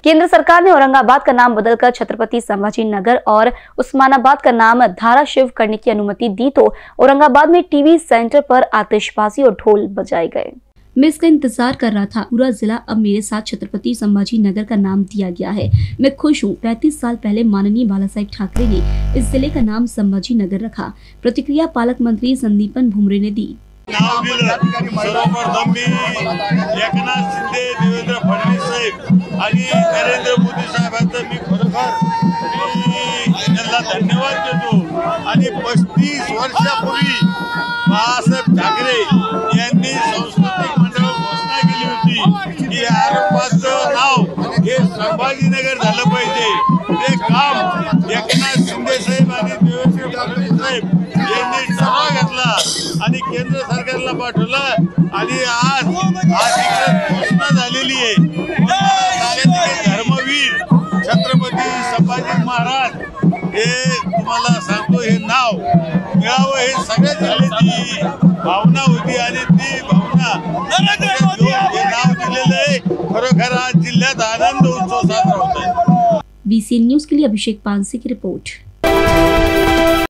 केंद्र सरकार ने औरंगाबाद का नाम बदलकर छत्रपति संभाजी नगर और उस्मानाबाद का नाम धाराशिव करने की अनुमति दी तो औरंगाबाद में टीवी सेंटर पर आतिशबाजी और ढोल बजाए गए। मैं इसका इंतजार कर रहा था। पूरा जिला अब मेरे साथ छत्रपति संभाजी नगर का नाम दिया गया है। मैं खुश हूँ। 35 साल पहले माननीय बाला साहेब ठाकरे ने इस जिले का नाम संभाजी नगर रखा। प्रतिक्रिया पालक मंत्री संदीपन भुमरे ने दी। नाव सर्वप्रथम मी एकनाथ शिंदे, देवेंद्र फडणवीस साहेब आणि नरेंद्र मोदी साहेबांचं मी खरोखर त्यांना धन्यवाद देतो। आणि 35 वर्षापूर्वी बाळासाहेब ठाकरे यांनी सांस्कृतिक मंडळावर घोषणा केली होती की औरंगाबादचं नाव हे संभाजीनगर झालं पाहिजे। ते काम एकनाथ शिंदे साहेब आणि देवेंद्र फडणवीस साहेब यांनी ठरवा घेतला आणि केंद्र सरकारला पाठवला आणि आज इकडे घोषणा झालेली आहे। धर्मवीर छत्रपती संभाजी महाराज हे तुम्हाला सांगतो हे नाव मिळावं हे सगळ्या जिल्ह्याची भावना होती आणि ती भावना हे नाव दिलेलं आहे। खरोखर आज जिल्ह्यात आनंद उत्सव साजरा होत आहे। BCN न्यूज के लिए अभिषेक पानसे की रिपोर्ट।